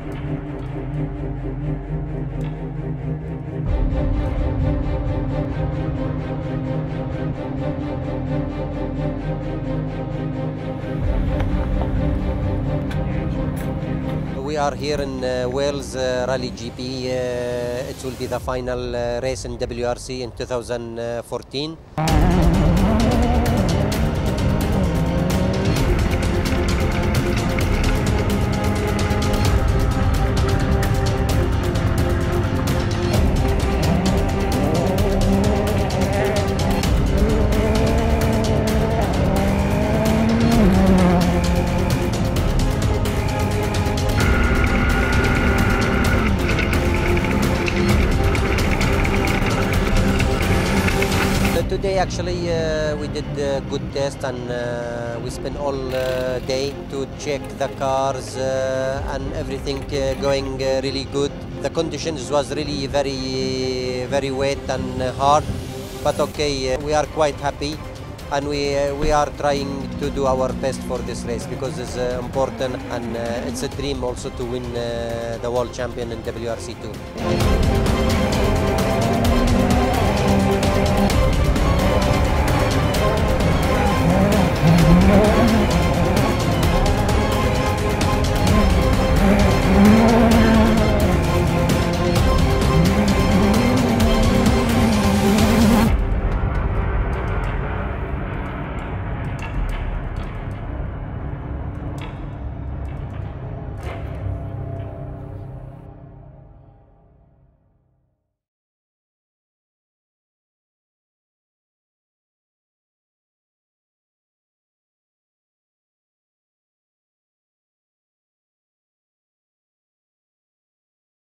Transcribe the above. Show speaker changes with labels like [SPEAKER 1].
[SPEAKER 1] We are here in Wales Rally GP. It will be the final race in WRC in 2014. Today actually we did a good test, and we spent all day to check the cars and everything going really good. The conditions was really very wet and hard, but okay, we are quite happy, and we are trying to do our best for this race because it's important, and it's a dream also to win the world champion in WRC2.